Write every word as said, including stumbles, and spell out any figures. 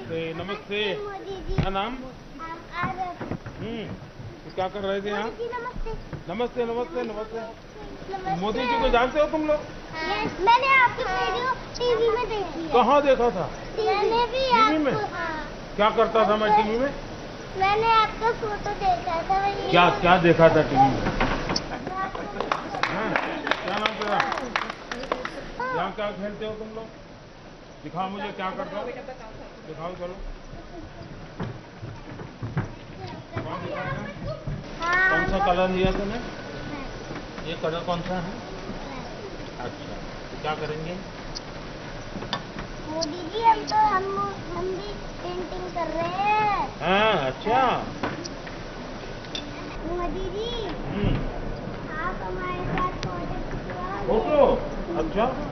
नमस्ते नमस्ते। क्या नाम? हम्म तो क्या कर रहे थे यहाँ? नमस्ते नमस्ते नमस्ते। मोदी जी को जानते हो तुम लोग? मैंने आपकी वीडियो टीवी में देखी है। कहाँ देखा था? मैंने भी टीवी में? क्या करता था मैं टीवी में? मैंने आपका फोटो देखा था। क्या क्या देखा था टीवी में? क्या नाम तेरा? यहाँ क्या खेलते हो तुम लोग? दिखाओ मुझे क्या करता हो। दिखाओ चलो। कौन दिखाएगा? कौन सा कलर लिया तूने? ये कलर कौन सा है? अच्छा तो क्या करेंगे? मोदी जी हम तो हम हम भी पेंटिंग कर रहे हैं। हाँ अच्छा। मोदी जी हम्म आप हमारे साथ फोटो खिंचवाओगे? फोटो? अच्छा